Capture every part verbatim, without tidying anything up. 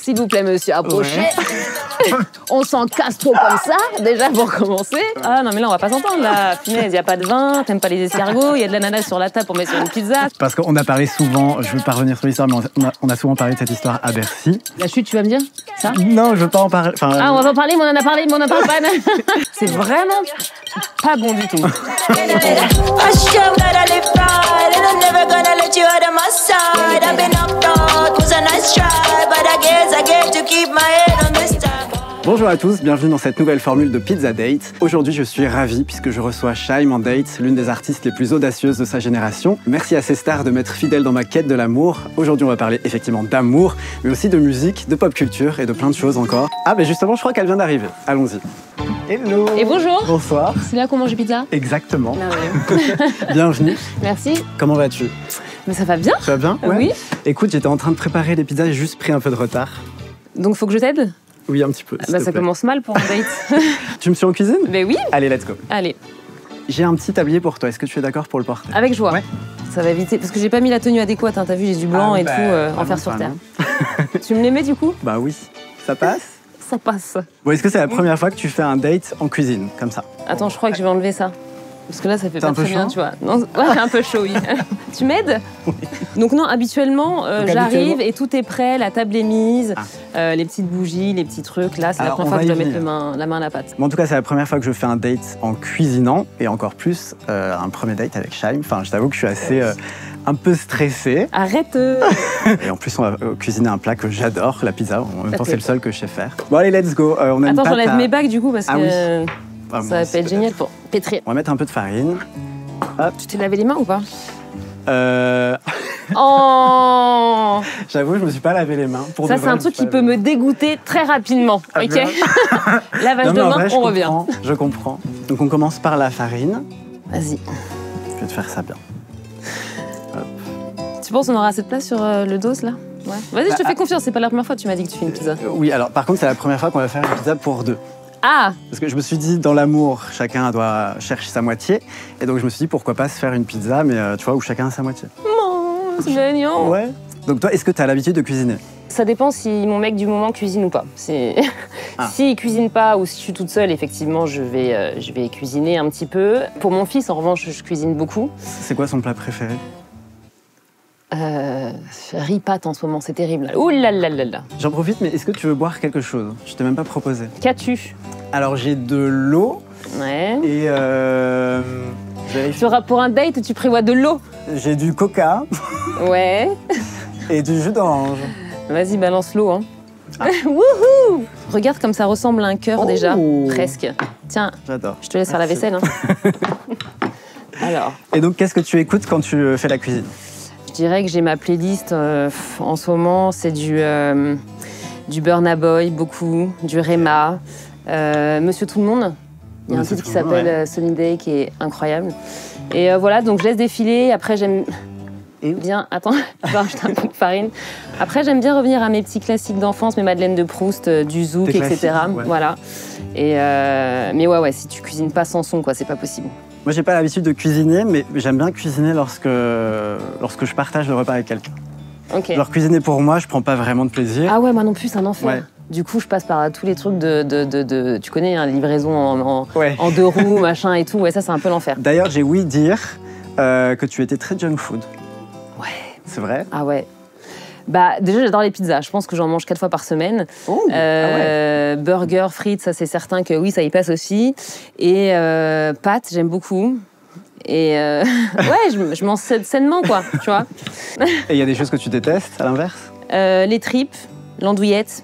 S'il vous plaît, monsieur, approchez. Ouais. On s'en casse trop comme ça, déjà pour commencer. Ah non, mais là, on va pas s'entendre, là. Punaise, il n'y a pas de vin, t'aimes pas les escargots, il y a de l'ananas sur la table pour mettre sur une pizza. Parce qu'on a parlé souvent, je veux pas revenir sur l'histoire, mais on a, on a souvent parlé de cette histoire à Bercy. La chute, tu vas me dire ça? Non, je veux pas en parler. Enfin, ah, on va pas en parler, mais on en a parlé, mais on en parle pas. C'est vraiment pas bon du tout. Bonjour à tous, bienvenue dans cette nouvelle formule de Pizza Date. Aujourd'hui, je suis ravi puisque je reçois Shy'm en date, l'une des artistes les plus audacieuses de sa génération. Merci à ces stars de m'être fidèles dans ma quête de l'amour. Aujourd'hui, on va parler effectivement d'amour, mais aussi de musique, de pop culture et de plein de choses encore. Ah, mais justement, je crois qu'elle vient d'arriver. Allons-y. Hello. Et bonjour. Bonsoir. C'est là qu'on mange pizza? Exactement. Ah ouais. Bienvenue. Merci. Comment vas-tu? Mais ça va bien. Ça va bien? Ouais. Oui. Écoute, j'étais en train de préparer les pizzas, j'ai juste pris un peu de retard. Donc, faut que je t'aide? Oui, un petit peu. Bah, ça commence mal pour un date. Tu me suis en cuisine? Mais oui. Allez, let's go. Allez. J'ai un petit tablier pour toi. Est-ce que tu es d'accord pour le porter? Avec joie. Ouais. Ça va éviter. Parce que j'ai pas mis la tenue adéquate. Hein. T'as vu, j'ai du blanc ah, et bah, tout euh, en fer sur terre. Tu me les mets du coup? Bah oui. Ça passe? Ça passe. Bon, est-ce que c'est la première fois que tu fais un date en cuisine, comme ça? Attends, je crois que je vais enlever ça. Parce que là, ça fait pas un très peu bien, chaud tu vois. Non, ouais, un peu chaud, oui. Tu m'aides? Oui. Donc non, habituellement, euh, j'arrive et tout est prêt, la table est mise, ah. euh, les petites bougies, les petits trucs. Là, c'est la première fois que je dois mettre le main, la main à la pâte. Bon, en tout cas, c'est la première fois que je fais un date en cuisinant, et encore plus, euh, un premier date avec Shy'm. Enfin, je t'avoue que je suis assez... Euh, un peu stressée. Arrête. Et en plus, on va cuisiner un plat que j'adore, la pizza. En même temps, c'est le seul que je sais faire. Bon, allez, let's go. Euh, on a Attends, une j'enlève à... mes bagues du coup, parce ah, que oui. ah, ça va être génial pour pétrir. On va mettre un peu de farine. Hop. Tu t'es lavé les mains ou pas? Euh... Oh. J'avoue, je me suis pas lavé les mains. Pour ça, c'est un truc qui peut me dégoûter très rapidement. Ah, ok. Lavage non, de main, vrai, on je revient. Comprends, je comprends. Donc, on commence par la farine. Vas-y. Je vais te faire ça bien. Hop. Tu penses qu'on aura assez de place sur euh, le dos, là? Ouais. Vas-y, bah, je te fais confiance. C'est pas la première fois que tu m'as dit que tu fais une pizza. Euh, oui, alors, par contre, c'est la première fois qu'on va faire une pizza pour deux. Ah! Parce que je me suis dit, dans l'amour, chacun doit chercher sa moitié. Et donc, je me suis dit, pourquoi pas se faire une pizza, mais euh, tu vois, où chacun a sa moitié. Oh, c'est génial! Ouais. Donc, toi, est-ce que tu as l'habitude de cuisiner? Ça dépend si mon mec du moment cuisine ou pas. Ah. S'il cuisine pas ou si je suis toute seule, effectivement, je vais, euh, je vais cuisiner un petit peu. Pour mon fils, en revanche, je cuisine beaucoup. C'est quoi son plat préféré? Euh, riz pâte en ce moment, c'est terrible. Ouh là là là là. J'en profite, mais est-ce que tu veux boire quelque chose? Je t'ai même pas proposé. Qu'as-tu? Alors j'ai de l'eau. Ouais. Et euh... pour un date, tu prévois de l'eau? J'ai du coca. Ouais. Et du jus d'orange. Vas-y, balance l'eau. Hein. Ah. Wouhou! Regarde comme ça ressemble à un cœur oh. déjà, presque. Tiens, j'adore. Je te laisse Merci. faire la vaisselle. Hein. Alors. Et donc, qu'est-ce que tu écoutes quand tu fais la cuisine? Je dirais que j'ai ma playlist euh, en ce moment, c'est du, euh, du Burna Boy, beaucoup, du Rema, euh, Monsieur Tout le Monde. Il y a un titre qui s'appelle ouais. Sunny Day qui est incroyable. Et euh, voilà, donc je laisse défiler. Après, j'aime bien. Attends, je vais rajouter un peu de farine. Après, j'aime bien revenir à mes petits classiques d'enfance, mes Madeleines de Proust, euh, du Zouk, et cetera. Ouais. Voilà. Et euh, mais ouais, ouais, si tu cuisines pas sans son, quoi, c'est pas possible. Moi, j'ai pas l'habitude de cuisiner, mais j'aime bien cuisiner lorsque, lorsque je partage le repas avec quelqu'un. Okay. Alors, cuisiner pour moi, je prends pas vraiment de plaisir. Ah ouais, moi non plus, c'est un enfer. Ouais. Du coup, je passe par tous les trucs de, de, de, de tu connais, hein, livraison en, en, ouais. en deux roues, machin et tout. Ouais, ça, c'est un peu l'enfer. D'ailleurs, j'ai ouï dire euh, que tu étais très junk food. Ouais. C'est vrai? Ah ouais. Bah, déjà, j'adore les pizzas. Je pense que j'en mange quatre fois par semaine. Oh, euh, ah ouais. Burger, frites, ça, c'est certain que oui, ça y passe aussi. Et euh, pâtes, j'aime beaucoup. Et euh, ouais, je, je mange sainement, quoi, tu vois. Et il y a des choses que tu détestes, à l'inverse? euh, Les tripes, l'andouillette.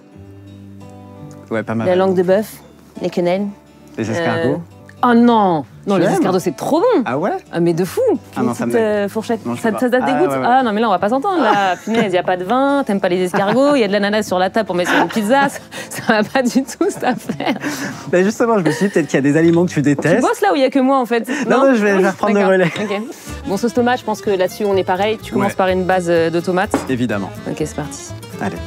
Ouais, pas mal. La langue de bœuf, les quenelles. Les escargots. Euh... Oh non! Non, les escargots, c'est trop bon! Ah ouais? Ah, mais de fou! Ah non, ça me euh, fourchette. Non, ça, ça te ah, dégoûte? ouais, ouais. Ah non, mais là, on va pas s'entendre, là. Punaise, il n'y a pas de vin, t'aimes pas les escargots, il y a de l'ananas sur la table pour mettre sur une pizza. Ça, ça va pas du tout, cette affaire. Ben justement, je me suis dit peut-être qu'il y a des aliments que tu détestes. Tu bosses là où il y a que moi, en fait? Non, non, non je, vais, je vais reprendre le relais. Okay. Bon, sauce tomate, je pense que là-dessus, on est pareil. Tu commences ouais. par une base de tomates. Évidemment. Ok, c'est parti. Allez.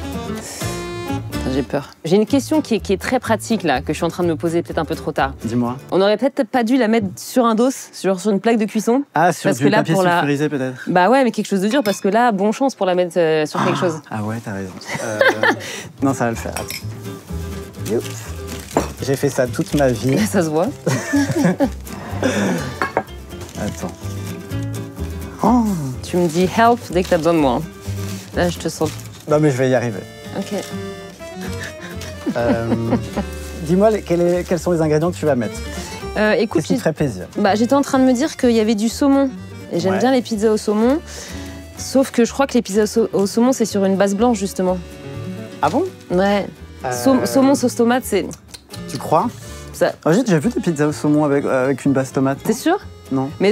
J'ai peur. J'ai une question qui est, qui est très pratique, là, que je suis en train de me poser peut-être un peu trop tard. Dis-moi. On aurait peut-être pas dû la mettre sur un dos, sur, sur une plaque de cuisson. Ah, sur du papier sulfurisé, la... peut-être. Bah ouais, mais quelque chose de dur, parce que là, bon chance pour la mettre euh, sur ah, quelque chose. Ah ouais, t'as raison. Euh... Non, ça va le faire. Attends. J'ai fait ça toute ma vie. Ça se voit. Attends. Oh. Tu me dis help dès que t'as besoin de moi. Là, je te sens. Non, mais je vais y arriver. Ok. Euh, Dis-moi quel est, quels sont les ingrédients que tu vas mettre. Euh, écoute, Qu'est-ce qui te ferait plaisir? Bah, j'étais en train de me dire qu'il y avait du saumon. Et j'aime Ouais. bien les pizzas au saumon. Sauf que je crois que les pizzas au, sau au saumon, c'est sur une base blanche, justement. Ah bon? Ouais. euh... Saum saumon sauce tomate, c'est... Tu crois? Ça... Oh, j'ai déjà vu des pizzas au saumon avec, euh, avec une base tomate. T'es sûr? Non. Mais...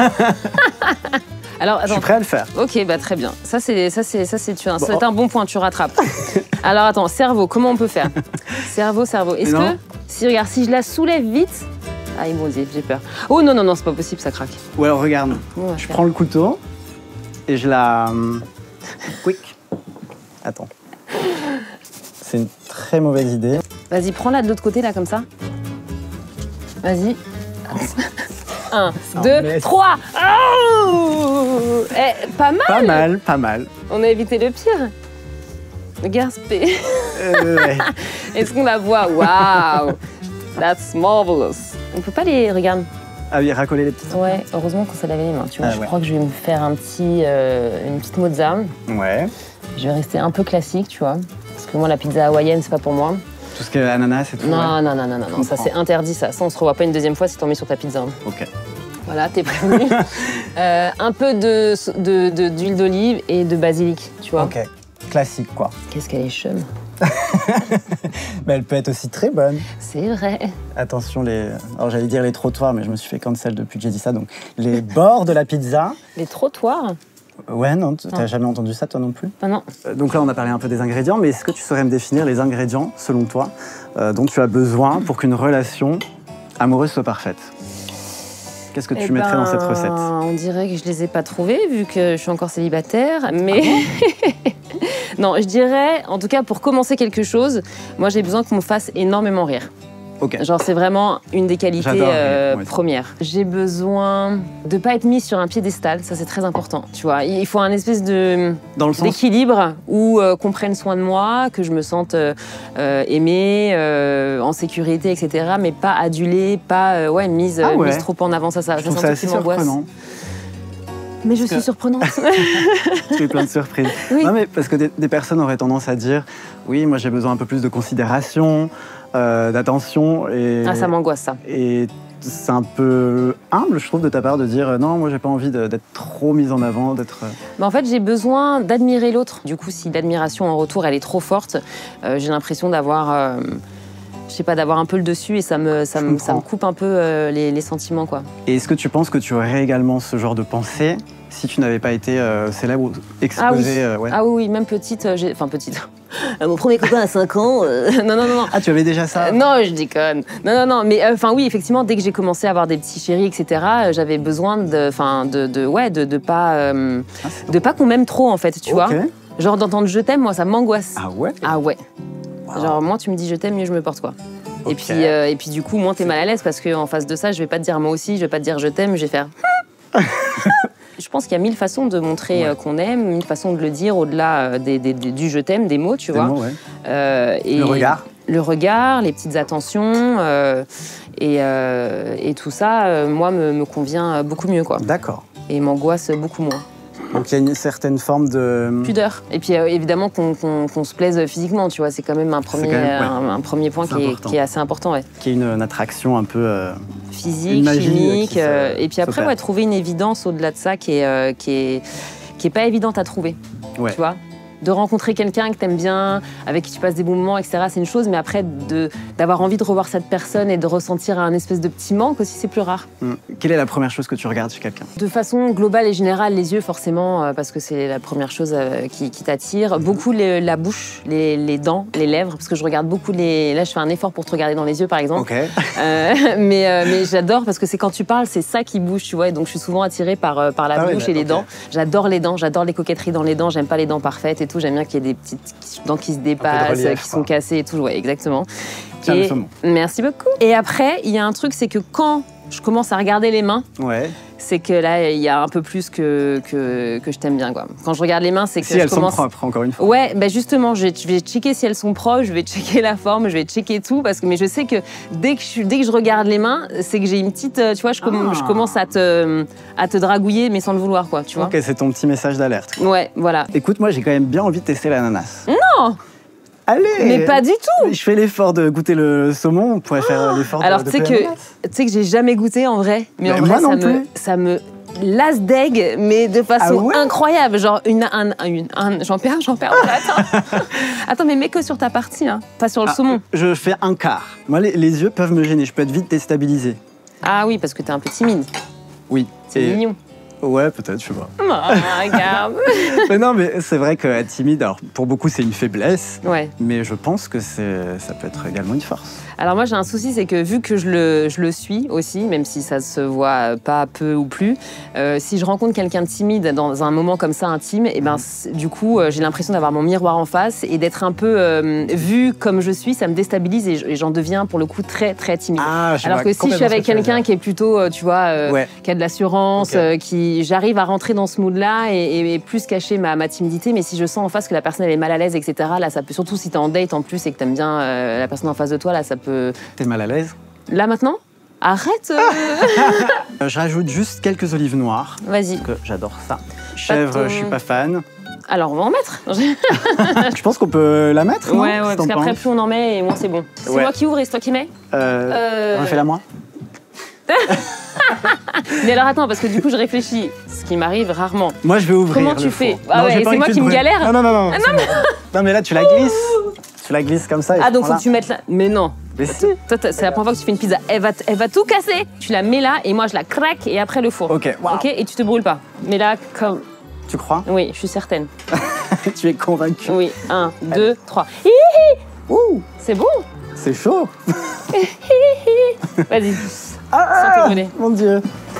Alors, attends. Je suis prêt à le faire. Ok, bah très bien. Ça, c'est ça, c'est ça, c'est un, bon. un bon point. Tu rattrapes. Alors, attends. Cerveau. Comment on peut faire? Cerveau, cerveau. Est-ce que si regarde, si je la soulève vite, ah, mon Dieu, j'ai peur. Oh non, non, non, c'est pas possible, ça craque. Ou alors regarde. Ouais, je faire. prends le couteau et je la. Quick. Attends. C'est une très mauvaise idée. Vas-y, prends-la de l'autre côté, là, comme ça. Vas-y. Un, Oh, deux, mais... trois. Oh eh, pas mal. Pas mal, pas mal. On a évité le pire. Gaspé. Euh, ouais. Est-ce qu'on la voit? Waouh. That's marvelous. On peut pas les... Regarde. Ah oui, racoler les petites. Ouais, heureusement qu'on s'est lavé les mains. Tu vois, Ah, je ouais. crois que je vais me faire un petit, euh, une petite mozza. Ouais. Je vais rester un peu classique, tu vois. Parce que moi, la pizza hawaïenne, c'est pas pour moi. Tout ce qui est ananas et tout. Non, ouais. non, non, non, non, non. Ça, c'est interdit, ça. Ça, on se revoit pas une deuxième fois si t'en mets sur ta pizza. Ok. Voilà, t'es prévenu. euh, un peu de, de, de, d'huile d'olive et de basilic, tu vois. Ok. Classique, quoi. Qu'est-ce qu'elle est chum. Mais elle peut être aussi très bonne. C'est vrai. Attention, les... Alors j'allais dire les trottoirs, mais je me suis fait cancel depuis que j'ai dit ça. Donc les bords de la pizza. Les trottoirs. Ouais, non, t'as Ah. jamais entendu ça toi non plus? Ah non. Euh, Donc là, on a parlé un peu des ingrédients, mais est-ce que tu saurais me définir les ingrédients, selon toi, euh, dont tu as besoin pour qu'une relation amoureuse soit parfaite? Qu'est-ce que tu Eh mettrais ben, dans cette recette? On dirait que je les ai pas trouvés vu que je suis encore célibataire, mais non, je dirais, en tout cas pour commencer quelque chose, moi j'ai besoin qu'on me fasse énormément rire. Ok. Genre c'est vraiment une des qualités J'adore rire, euh, moi aussi. premières. J'ai besoin de pas être mise sur un piédestal, ça c'est très important. Tu vois, il faut un espèce de Dans le sens. d'équilibre où euh, qu'on prenne soin de moi, que je me sente euh, euh, aimée, euh, en sécurité, et cetera. Mais pas adulée, pas euh, ouais mise, Ah ouais. mise trop en avant. Ça, ça, Je ça trouve c'est ça un truc assez qui m'angoisse. surprenant. Mais je suis que- surprenante. Tu fais plein de surprises. Oui. Non, mais parce que des, des personnes auraient tendance à dire oui, moi j'ai besoin un peu plus de considération, euh, d'attention. Et, Ah, ça m'angoisse ça. et c'est un peu humble, je trouve, de ta part de dire euh, non, moi j'ai pas envie de- d'être trop mise en avant, d'être. euh, Mais en fait, j'ai besoin d'admirer l'autre. Du coup, si l'admiration en retour, elle est trop forte, euh, j'ai l'impression d'avoir, euh, je sais pas, d'avoir un peu le dessus et ça me, ça Je me, ça me comprends. coupe un peu euh, les, les sentiments, quoi. Et est-ce que tu penses que tu aurais également ce genre de pensée si tu n'avais pas été euh, célèbre ou exposée? Ah oui. euh, ouais. Ah oui, oui, même petite, euh, j'ai... enfin petite. Euh, Mon premier copain à cinq ans. euh, Non, non, non, non. Ah, tu avais déjà ça? Euh, non, je déconne. Non, non, non. Mais enfin, oui, effectivement, dès que j'ai commencé à avoir des petits chéris, et cetera, euh, j'avais besoin de, enfin, de, de, ouais, de, de pas, euh, Ah, c'est de pas qu'on m'aime trop, en fait, tu vois. Ok. Genre d'entendre je t'aime, moi, ça m'angoisse. Ah ouais? Ah ouais. Wow. Genre, moins tu me dis je t'aime, mieux je me porte, quoi. Et Ok. puis, euh, et puis du coup, moins t'es mal à l'aise parce qu'en face de ça, je vais pas te dire moi aussi, je vais pas te dire je t'aime, je vais faire. Je pense qu'il y a mille façons de montrer Ouais. euh, qu'on aime, mille façons de le dire au-delà euh, des, des- des- du je t'aime, des mots, tu Des vois. mots, ouais. Euh, et Le regard. Le regard, les petites attentions, euh, et, euh, et tout ça, euh, moi, me, me convient beaucoup mieux, quoi. D'accord. Et m'angoisse beaucoup moins. Donc il y a une certaine forme de. Pudeur. Et puis euh, évidemment qu'on qu'on- qu'on se plaise physiquement, tu vois, c'est quand même un premier, quand même, ouais. un, un premier point C'est qui est, important. qui est assez important, ouais. Qui est une, une attraction un peu. euh, Physique, Une magie, chimique, qui se- euh, et puis après, s'opère. ouais, trouver une évidence au-delà de ça qui est, euh, qui est, qui est pas évidente à trouver, Ouais. tu vois. De rencontrer quelqu'un que t'aimes bien, avec qui tu passes des bons moments, et cetera, c'est une chose, mais après, de- d'avoir envie de revoir cette personne et de ressentir un espèce de petit manque aussi, c'est plus rare. hmm. Quelle est la première chose que tu regardes chez quelqu'un? De façon globale et générale, les yeux, forcément, euh, parce que c'est la première chose euh, qui, qui t'attire. Beaucoup les- la bouche, les, les dents, les lèvres, parce que je regarde beaucoup les... Là, je fais un effort pour te regarder dans les yeux, par exemple. Ok. Euh, mais euh, mais j'adore, parce que c'est quand tu parles, c'est ça qui bouge, tu vois. Et donc, je suis souvent attirée par, euh, par la Ah ouais, bouche et les ok. dents. J'adore les dents, j'adore les coquetteries dans les dents. J'aime pas les dents parfaites et tout. J'aime bien qu'il y ait des petites dents qui se dépassent, relief, qui quoi. sont cassées et tout. Ouais, exactement. Tiens, le Et- saumon. Merci beaucoup. Et après, il y a un truc, c'est que quand je commence à regarder les mains, Ouais. c'est que là, il y a un peu plus que, que, que je t'aime bien, quoi. Quand je regarde les mains, c'est que si je elles commence... sont propres, encore une fois. Ouais, bah justement, je vais, je vais checker si elles sont proches, je vais checker la forme, je vais checker tout, parce que mais je sais que dès que je, dès que je regarde les mains, c'est que j'ai une petite, tu vois, je, com- Ah. je commence à te, à te dragouiller, mais sans le vouloir, quoi, tu vois. Ok, c'est ton petit message d'alerte. Ouais, voilà. Écoute, moi j'ai quand même bien envie de tester l'ananas. Non. Allez. Mais pas du tout. Je fais l'effort de goûter le saumon, on pourrait faire l'effort de Alors, de tu sais goûter que, l'ananas. tu sais que j'ai jamais goûté en vrai, mais Mais en moi vrai, non ça, me, plus. ça me lasse d'aigle, mais de façon Ah ouais incroyable. Genre, une, un, une, un, j'en perds, j'en perds. Attends. Attends, mais mets que sur ta partie, hein, pas sur le Ah, saumon. Je fais un quart. Moi, les, les yeux peuvent me gêner, je peux être vite déstabilisé. Ah oui, parce que t'es un peu timide. Oui. C'est Et- mignon. Ouais, peut-être, je sais pas. Oh, regarde. Mais non, mais c'est vrai qu'être timide, alors pour beaucoup, c'est une faiblesse. Ouais. Mais je pense que c'est, ça peut être également une force. Alors moi j'ai un souci, c'est que vu que je le, je le suis aussi, même si ça se voit pas peu ou plus, euh, si je rencontre quelqu'un de timide dans un moment comme ça intime, et ben c'est- du coup euh, j'ai l'impression d'avoir mon miroir en face et d'être un peu euh, vue comme je suis, ça me déstabilise et je- et j'en deviens pour le coup très très timide. Ah, je Alors vois que si je suis complètement avec ce que tu veux quelqu'un dire. qui est plutôt, euh, tu vois, euh, Ouais. qui a de l'assurance, Ok. euh, qui j'arrive à rentrer dans ce mood-là et, et- et plus cacher ma, ma timidité, mais si je sens en face que la personne elle est mal à l'aise, et cetera, là ça peut, surtout si t'es en date en plus et que t'aimes bien euh, la personne en face de toi, là ça peut... T'es mal à l'aise? Là maintenant? Arrête euh. Euh, Je rajoute juste quelques olives noires, Vas-y. parce que j'adore ça. Chèvre, ton- je suis pas fan. Alors, on va en mettre. Je pense qu'on peut la mettre, non? Ouais, Qu'est-ce ouais, que parce t'en qu'après, penses plus on en met et moins c'est bon. C'est Ouais. moi qui ouvre et c'est toi qui mets Euh, Euh, Refais-la moi. Mais alors, attends, parce que du coup, je réfléchis. Ce qui m'arrive rarement. Moi, je vais ouvrir. Comment le tu four. fais Ah Non, ouais, j'ai et pas c'est envie moi que qui tu me brûles. galère Non, non, non. non, c'est bon. Non, mais là, tu la glisses. Tu la glisses comme ça. et Ah, tu donc prends faut là. que tu mettes là. Mais non. Mais si. Toi, t'as- c'est la première fois que tu fais une pizza. Elle va, t- elle va tout casser. Tu la mets là et moi, je la craque et après le four. Ok, waouh. Ok, et tu te brûles pas. Mais là, comme. Tu crois? Oui, je suis certaine. Tu es convaincu. Oui, un, deux, trois. Hi, hi. Ouh, c'est bon. C'est chaud. Vas-y. Ah, Sans te brûler. mon Dieu.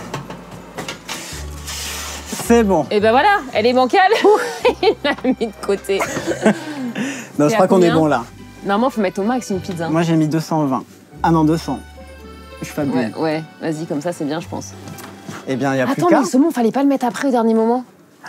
C'est bon. Et ben voilà, elle est bancale. Il l'a mis de côté. Non, T'es je à crois qu'on est combien bon là. Normalement, faut mettre au max une pizza. Moi, j'ai mis deux cent vingt. Ah non, deux cents. Je suis pas Ouais, bien. ouais, vas-y, comme ça, c'est bien, je pense. Eh bien, il y a plus Attends, mais qu'à. le saumon, fallait pas le mettre après au dernier moment.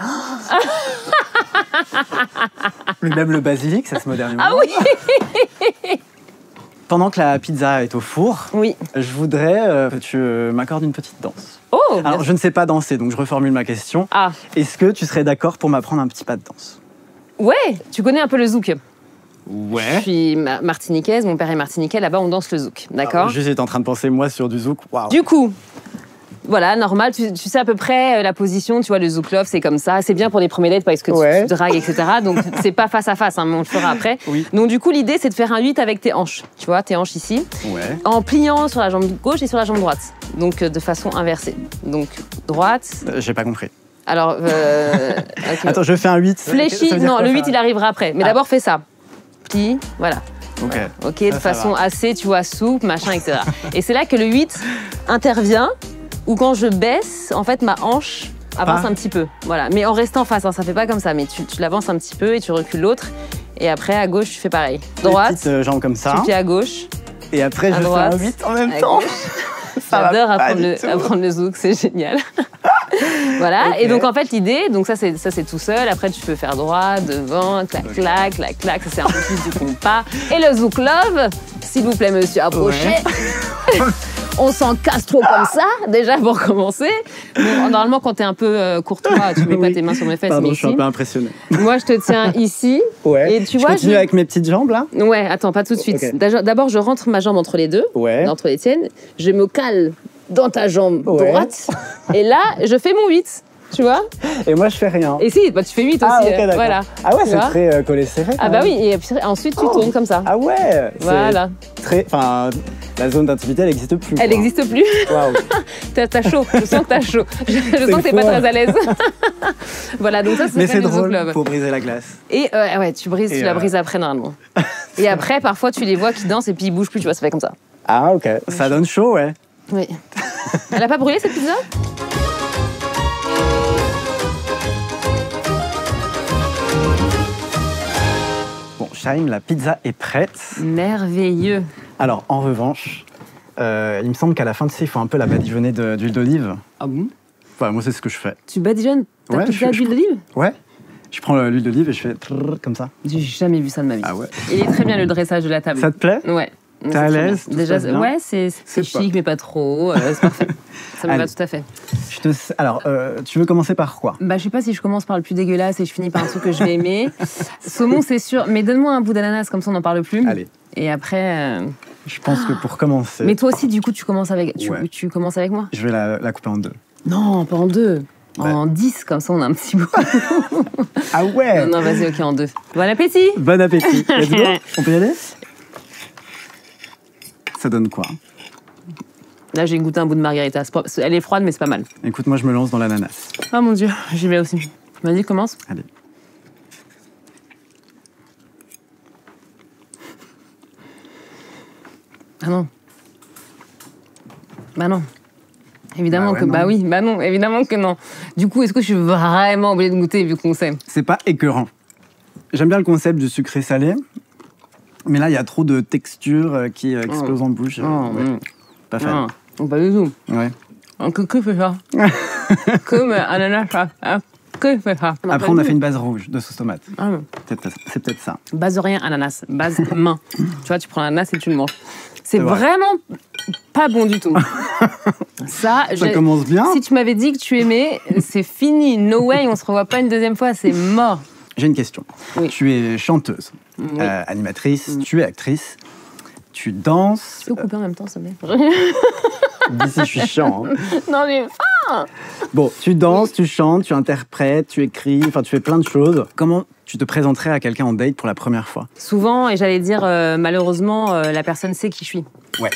Mais même le basilic, ça se moderne. Ah oui. Pendant que la pizza est au four, Oui. je voudrais euh, que tu euh, m'accordes une petite danse. Oh. Alors, je ne sais pas danser, donc je reformule ma question. Ah. Est-ce que tu serais d'accord pour m'apprendre un petit pas de danse? Ouais. Tu connais un peu le zouk. Je Ouais. suis ma- martiniquaise. Mon père est martiniquais. Là-bas, on danse le zouk. D'accord. Juste, j'étais en train de penser, moi, sur du zouk. Waouh. Du coup. Voilà, normal, tu, tu sais à peu près euh, la position, tu vois, le zouk love, c'est comme ça. C'est bien pour les premiers dates parce que tu, Ouais. tu dragues, et cetera. Donc, c'est pas face à face, hein, mais on le fera après. Oui. Donc, du coup, l'idée, c'est de faire un huit avec tes hanches. Tu vois, tes hanches ici. Ouais. En pliant sur la jambe gauche et sur la jambe droite. Donc, euh, de façon inversée. Donc, droite. Euh, J'ai pas compris. Alors, euh, ok. Attends, je fais un huit. Fléchi, Ça veut dire non, quoi, le ça huit, il arrivera après. Mais Ah. d'abord, fais ça. Plie, voilà. Ok. Ok, de Ça, ça façon va. assez, tu vois, souple, machin, et cetera. Et c'est là que le huit intervient, où quand je baisse, en fait, ma hanche avance Pas. un petit peu. Voilà, mais en restant face, hein, ça fait pas comme ça, mais tu, tu l'avances un petit peu et tu recules l'autre. Et après, à gauche, tu fais pareil. Les Droite, petites euh, jambes comme ça. tu plies à gauche. Et après, à je droite, fais un huit en même à temps. gauche. Ça va J'adore pas apprendre, du le- tout. apprendre le zouk, c'est génial. Voilà, Ok. et donc en fait l'idée, donc ça c'est ça c'est tout seul. Après tu peux faire droit, devant, clac Ok. clac, clac clac. Ça c'est un peu plus du compas. Et le zouk love, s'il vous plaît monsieur, approchez. On s'en casse trop comme ça, déjà pour commencer. Bon, normalement quand t'es un peu euh, courtois, tu mets pas Oui. tes mains sur mes fesses, Pardon, mais je suis un ici. peu impressionné. Moi je te tiens ici. Ouais. Et tu je vois, continue je- avec mes petites jambes là. Ouais, attends, pas tout de suite. Ok. D'abord- D'abord je rentre ma jambe entre les deux. Ouais. Entre les tiennes, je me cale dans ta jambe Ouais. droite, et là, je fais mon huit, tu vois. Et moi, je fais rien. Et si, bah, tu fais huit Ah, aussi, ok, euh, d'accord. voilà. Ah ouais, Tu c'est vois. très euh, collé serré. quand Ah bah même. oui, et puis ensuite tu Oh. tournes comme ça. Ah ouais. c'est Voilà. Très. Enfin, la zone d'intimité, elle n'existe plus. Elle quoi. n'existe plus. Waouh. T'as t'as chaud, je sens que t'as chaud. Je, je sens que t'es pas fort. très à l'aise. Voilà, donc ça Mais c'est c'est le Zouk drôle Love. pour briser la glace. Et euh, ouais, tu brises, Et tu la euh, brises après normalement. Et après, parfois tu les vois qui dansent et puis ils bougent plus, tu vois, ça fait comme ça. Ah ok. Ça donne chaud, ouais. Oui. Elle a pas brûlé cette pizza? Bon, Shaim, la pizza est prête. Merveilleux. Alors, en revanche, euh, il me semble qu'à la fin de ça, il faut un peu la badigeonner de- d'huile d'olive. Ah bon? Enfin, moi, c'est ce que je fais. Tu badigeonnes? T'as Ouais, tout je- ça je- d'huile d'olive? Ouais. Je prends l'huile d'olive et je fais trrr, comme ça. J'ai jamais vu ça de ma vie. Ah ouais. Il est très bien le dressage de la table. Ça te plaît? Ouais. T'es C'est à très l'aise, bien. tout Déjà, se passe bien ouais, c'est c'est C'est chic, pas- mais pas trop. euh, c'est parfait. Ça me Allez. va tout à fait. Je te... Alors, euh, tu veux commencer par quoi? Bah, je sais pas si je commence par le plus dégueulasse et je finis par un truc que je vais aimer. Saumon, c'est sûr. Mais donne-moi un bout d'ananas, comme ça on n'en parle plus. Allez. Et après. euh, Je pense que pour commencer, Mais toi aussi, du coup, tu commences avec, tu, Ouais. tu commences avec moi? je vais la, la couper en deux. Non, pas en deux. Ouais. En dix, comme ça on a un petit bout. Ah ouais. Non, non, vas-y, ok, en deux. Bon appétit! Bon appétit. Let's go. On peut y aller? Ça donne quoi? Là, j'ai goûté un bout de margarita. C'est pas- Elle est froide, mais c'est pas mal. Écoute, moi, je me lance dans l'ananas. Oh mon dieu, j'y vais aussi. Vas-y, commence. Allez. Ah non. Bah non. Évidemment Bah ouais, que... non. Bah oui, bah non, évidemment que non. Du coup, est-ce que je suis vraiment obligée de goûter vu qu'on sait? C'est pas écœurant. J'aime bien le concept du sucré-salé, mais là, il y a trop de textures euh, qui euh, explosent en bouche. Oh, Ouais, mm. Pas fan. Non, pas du tout. Ouais. Que, que fait ça? Comme euh, ananas, ça. Hein, que fait ça? Après, on a fait une base rouge de sauce tomate. Ah, non. Peut-être- C'est peut-être ça. Base rien, ananas. Base main. Tu vois, tu prends l'ananas et tu le manges. C'est C'est vrai. vraiment pas bon du tout. Ça, Ça j'ai- commence bien. si tu m'avais dit que tu aimais, c'est fini. No way, on se revoit pas une deuxième fois, c'est mort. J'ai une question. Oui. Tu es chanteuse, Oui. euh, animatrice, tu es actrice, tu danses. Tu peux couper en même temps, ça me D'ici, je suis chiant. hein. Non, mais. Bon, tu danses, tu chantes, tu interprètes, tu écris, enfin, tu fais plein de choses. Comment tu te présenterais à quelqu'un en date pour la première fois? Souvent, et j'allais dire, euh, malheureusement, euh, la personne sait qui je suis. Ouais.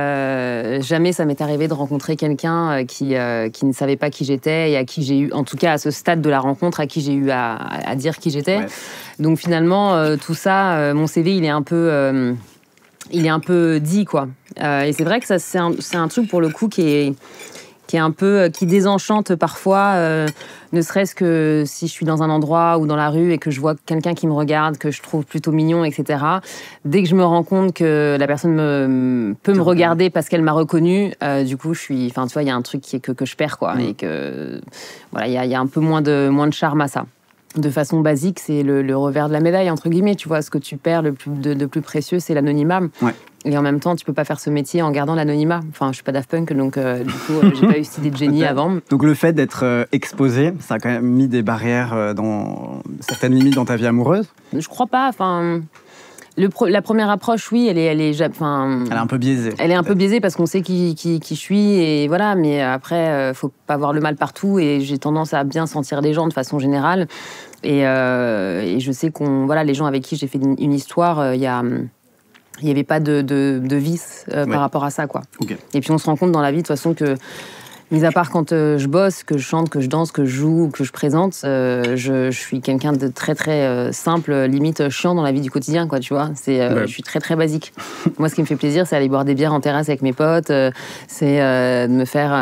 Euh, jamais ça m'est arrivé de rencontrer quelqu'un euh, qui, euh, qui ne savait pas qui j'étais et à qui j'ai eu, en tout cas à ce stade de la rencontre, à qui j'ai eu à, à dire qui j'étais. Ouais. Donc finalement, euh, tout ça, euh, mon C V, il est un peu, euh, il est un peu dit, quoi. Euh, et c'est vrai que ça, c'est un, c'est un truc pour le coup qui est, qui est un peu, qui désenchante parfois, euh, ne serait-ce que si je suis dans un endroit ou dans la rue et que je vois quelqu'un qui me regarde, que je trouve plutôt mignon, et cetera. Dès que je me rends compte que la personne me, peut me regarder parce qu'elle m'a reconnu, euh, du coup, je suis, enfin, tu vois, il y a un truc qui est que, que je perds, quoi, Mm. et que, voilà, il y a, il y a un peu moins de, moins de charme à ça. De façon basique, c'est le, le revers de la médaille, entre guillemets, tu vois, ce que tu perds le plus, de, de plus précieux, c'est l'anonymat. Ouais. Et en même temps, tu peux pas faire ce métier en gardant l'anonymat. Enfin, je suis pas Daft Punk, donc euh, du coup, euh, j'ai pas eu cette idée de génie Peut-être. avant. Donc le fait d'être euh, exposé, ça a quand même mis des barrières euh, dans certaines limites dans ta vie amoureuse. Je crois pas. Enfin, le pro- la première approche, oui, elle est, elle est, ja- enfin, Elle est un peu biaisée. elle est un peu peut-être. biaisée parce qu'on sait qui, qui, qui je suis et voilà. Mais après, euh, faut pas voir le mal partout et j'ai tendance à bien sentir les gens de façon générale. Et, euh, et je sais qu'on, voilà, les gens avec qui j'ai fait une, une histoire, il y a il n'y avait pas de, de, de vice euh, Ouais. par rapport à ça, quoi. Ok. Et puis on se rend compte dans la vie, de toute façon, que, mis à part quand euh, je bosse, que je chante, que je danse, que je joue, que je présente, euh, je, je suis quelqu'un de très, très euh, simple, limite chiant dans la vie du quotidien, quoi, tu vois. C'est, euh, Ouais. Je suis très, très basique. Moi, ce qui me fait plaisir, c'est aller boire des bières en terrasse avec mes potes, euh, c'est euh, de me faire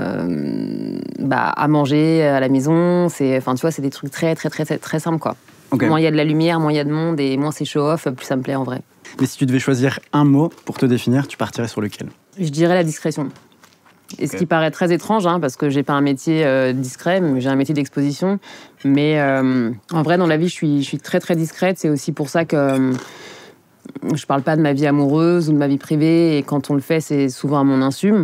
euh, bah, à manger à la maison. C'est, enfin, tu vois, c'est des trucs très, très, très, très, très simples, quoi. Ok. Moins il y a de la lumière, moins il y a de monde, et moins c'est show-off, plus ça me plaît en vrai. Mais si tu devais choisir un mot pour te définir, tu partirais sur lequel? Je dirais la discrétion. Et ce Ok. qui paraît très étrange, hein, parce que j'ai pas un métier euh, discret, mais j'ai un métier d'exposition. Mais euh, en vrai, dans la vie, je suis, je suis très très discrète. C'est aussi pour ça que euh, je parle pas de ma vie amoureuse ou de ma vie privée. Et quand on le fait, c'est souvent à mon insu.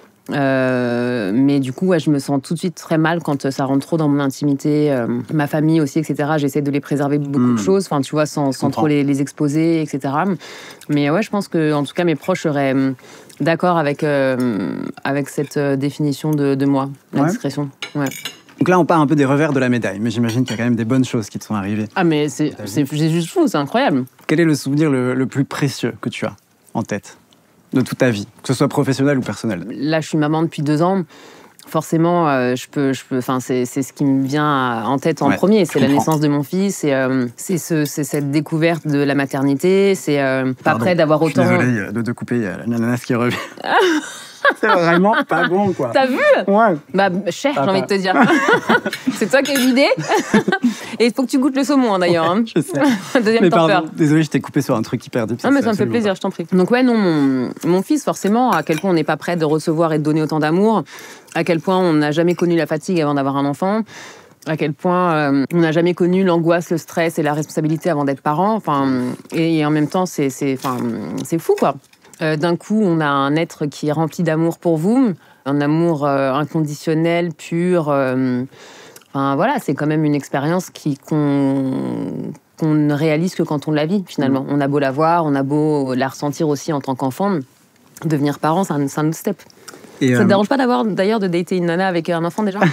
Euh, mais du coup, ouais, je me sens tout de suite très mal quand ça rentre trop dans mon intimité. Euh, ma famille aussi, et cetera. J'essaie de les préserver beaucoup Mmh. de choses, enfin, tu vois, sans, sans comprends. trop les, les exposer, et cetera. Mais ouais, je pense que, en tout cas, mes proches seraient hum, d'accord avec, euh, avec cette euh, définition de, de moi, la Ouais. discrétion. Ouais. Donc là, on part un peu des revers de la médaille, mais j'imagine qu'il y a quand même des bonnes choses qui te sont arrivées. Ah, mais c'est c'est- c'est juste fou, c'est incroyable. Quel est le souvenir le, le plus précieux que tu as en tête de toute ta vie, que ce soit professionnel ou personnel? Là, je suis maman depuis deux ans. Forcément, euh, je peux, je peux, enfin, c'est c'est ce qui me vient en tête en Ouais, premier. je C'est la comprends. naissance de mon fils, c'est euh, c'est ce, c'est cette découverte de la maternité. C'est euh, pas Pardon, près d'avoir Je suis autant. désolé de te couper, il y a l'ananas qui revient. C'est vraiment pas bon, quoi. T'as vu? Ouais. Bah, cher, Ah, j'ai envie de te dire. C'est toi qui as eu l'idée. Et il faut que tu goûtes le saumon, hein, d'ailleurs. Ouais, Hein. je sais. Deuxième Mais tempeur. pardon, désolé, je t'ai coupé sur un truc hyper deep. Non, mais ça me fait plaisir, je t'en prie. Donc ouais, non, mon, mon fils, forcément, à quel point on n'est pas prêt de recevoir et de donner autant d'amour, à quel point on n'a jamais connu la fatigue avant d'avoir un enfant, à quel point euh, on n'a jamais connu l'angoisse, le stress et la responsabilité avant d'être parent. Enfin, et, et en même temps, c'est, c'est, enfin, c'est fou, quoi. Euh, d'un coup, on a un être qui est rempli d'amour pour vous, un amour euh, inconditionnel, pur. Euh, enfin, voilà, c'est quand même une expérience qui, qu'on, qu'on ne réalise que quand on la vit, finalement. On a beau la voir, on a beau la ressentir aussi en tant qu'enfant. Devenir parent, c'est un, c'est un autre step. Et Ça euh... te dérange pas d'avoir, d'ailleurs, de dater une nana avec un enfant, déjà?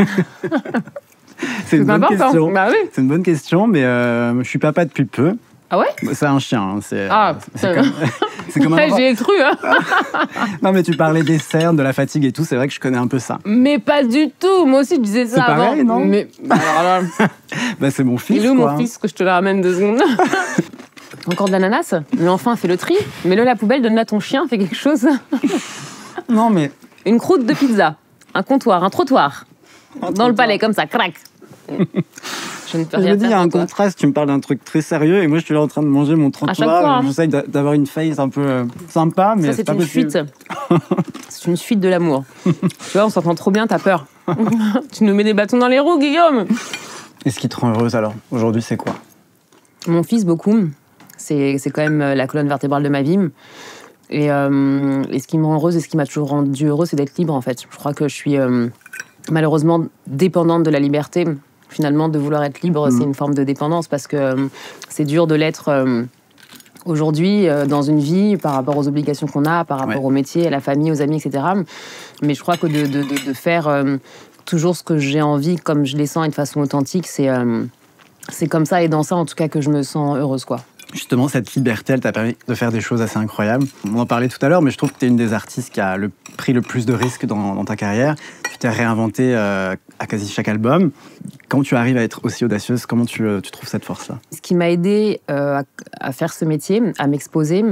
C'est une bonne question. Bah oui. C'est une bonne question, mais euh, je suis papa depuis peu. Ah ouais? C'est un chien. Hein, c'est, ah, c'est, comme, c'est comme un ouais, j'y ai cru. Hein. Non, mais tu parlais des cernes, de la fatigue et tout. C'est vrai que je connais un peu ça. Mais pas du tout. Moi aussi, je disais ça c'est avant. Pareil, non? Mais alors là... bah, c'est mon fils. Il est où quoi, mon hein. fils que je te la ramène deux secondes? Encore de l'ananas? L'enfant fait le tri. Mets-le à la poubelle, donne-le à ton chien, fais quelque chose. Non, mais. Une croûte de pizza, un comptoir, un trottoir. Un Dans trottoir. Le palais, comme ça, crac. Je ne peux rien faire. Je me dis, il y a un contraste, tu me parles d'un truc très sérieux et moi je suis là en train de manger mon trottoir. Hein. J'essaye d'avoir une face un peu euh, sympa, mais ça, c'est, c'est pas une possible. fuite. C'est une fuite de l'amour. Tu vois, on s'entend trop bien, t'as peur. Tu nous mets des bâtons dans les roues, Guillaume. Et ce qui te rend heureuse alors, aujourd'hui, c'est quoi? Mon fils, beaucoup. C'est, c'est quand même la colonne vertébrale de ma vie. Et, euh, et ce qui me rend heureuse et ce qui m'a toujours rendue heureuse, c'est d'être libre, en fait. Je crois que je suis euh, malheureusement dépendante de la liberté. Finalement, de vouloir être libre, mmh. c'est une forme de dépendance parce que euh, c'est dur de l'être euh, aujourd'hui euh, dans une vie par rapport aux obligations qu'on a, par rapport ouais. au métier, à la famille, aux amis, et cetera. Mais je crois que de, de, de, de faire euh, toujours ce que j'ai envie, comme je les sens et de façon authentique, c'est, euh, c'est comme ça et dans ça, en tout cas, que je me sens heureuse, quoi. Justement, cette liberté, elle t'a permis de faire des choses assez incroyables. On en parlait tout à l'heure, mais je trouve que tu es une des artistes qui a le, pris le plus de risques dans, dans ta carrière. Tu t'es réinventée euh, à quasi chaque album. Quand tu arrives à être aussi audacieuse, comment tu, tu trouves cette force-là? Ce qui m'a aidée euh, à, à faire ce métier, à m'exposer,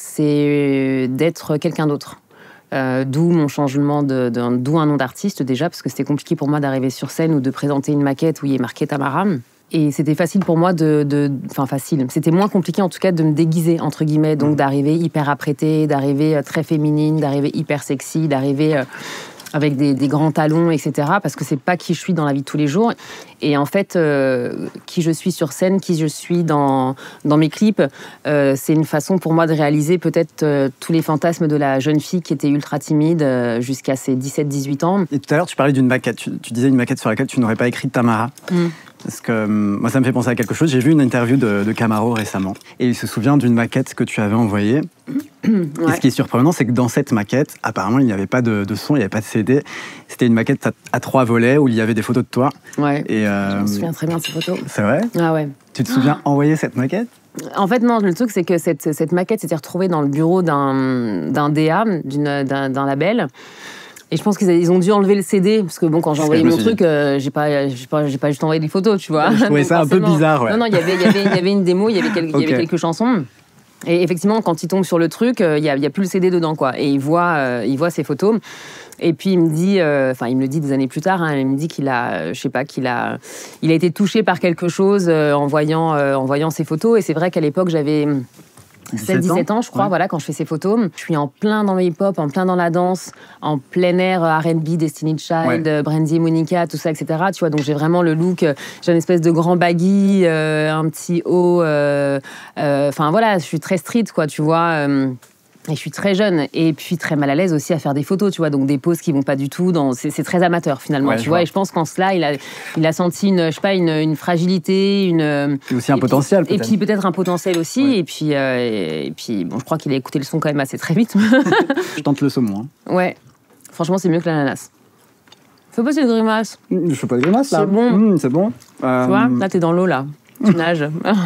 c'est d'être quelqu'un d'autre. Euh, d'où mon changement, de, de, d'où un nom d'artiste déjà, parce que c'était compliqué pour moi d'arriver sur scène ou de présenter une maquette où il est marqué Tamara. Et c'était facile pour moi de, de... Enfin, facile. C'était moins compliqué, en tout cas, de me déguiser, entre guillemets. Donc, d'arriver hyper apprêtée, d'arriver très féminine, d'arriver hyper sexy, d'arriver euh, avec des, des grands talons, et cetera. Parce que c'est pas qui je suis dans la vie de tous les jours. Et en fait, euh, qui je suis sur scène, qui je suis dans, dans mes clips, euh, c'est une façon pour moi de réaliser peut-être euh, tous les fantasmes de la jeune fille qui était ultra timide euh, jusqu'à ses dix-sept dix-huit ans. Et tout à l'heure, tu parlais d'une maquette. Tu, tu disais une maquette sur laquelle tu n'aurais pas écrit Tamara. Mm. Parce que moi, ça me fait penser à quelque chose. J'ai vu une interview de, de Camaro récemment. Et il se souvient d'une maquette que tu avais envoyée. Ouais. Et ce qui est surprenant, c'est que dans cette maquette, apparemment, il n'y avait pas de, de son, il n'y avait pas de C D. C'était une maquette à, à trois volets où il y avait des photos de toi. Ouais. Et euh... je me souviens très bien de ces photos. C'est vrai? Ah ouais. Tu te souviens ah. envoyer cette maquette? En fait, non, le truc, c'est que cette, cette maquette s'était retrouvée dans le bureau d'un, d'un D A, d'une, d'un, d'un label. Et je pense qu'ils ils ont dû enlever le C D, parce que bon, quand j'ai envoyé mon truc, euh, j'ai, pas, j'ai, pas, j'ai pas juste envoyé des photos, tu vois. Je trouvais ça un peu bizarre, ouais. Non, non, il y avait, il y avait, il y avait une démo, il y avait, quelques, okay. il y avait quelques chansons. Et effectivement, quand il tombe sur le truc, il euh, n'y a, y a plus le C D dedans, quoi. Et il voit, euh, il voit ces photos. Et puis il me dit, enfin euh, il me le dit des années plus tard, hein, il me dit qu'il a, je sais pas, qu'il a, il a été touché par quelque chose euh, en voyant, euh, en voyant ces photos. Et c'est vrai qu'à l'époque j'avais seize dix-sept ans, je crois, ouais. Voilà, quand je fais ces photos. Je suis en plein dans le hip-hop, en plein dans la danse, en plein air R and B, Destiny Child, ouais. Brandy et Monica, tout ça, et cetera. Tu vois, donc j'ai vraiment le look, j'ai une espèce de grand baggy, euh, un petit haut, enfin euh, euh, voilà, je suis très street, quoi, tu vois. Euh, Et je suis très jeune et puis très mal à l'aise aussi à faire des photos, tu vois, donc des poses qui vont pas du tout dans. C'est, c'est très amateur finalement, ouais, tu vois. vois. Et je pense qu'en cela, il a, il a senti une, je sais pas, une, une fragilité, une. Et aussi un et potentiel. Puis, peut-être. Et puis peut-être un potentiel aussi. Ouais. Et puis, euh, et puis, bon, je crois qu'il a écouté le son quand même assez très vite. Je tente le saumon. Hein. Ouais, franchement, c'est mieux que l'ananas. Fais pas cette grimace. Je fais pas de grimace là. C'est bon. Mmh, c'est bon. Euh... Tu vois, là t'es dans l'eau là, tu nages.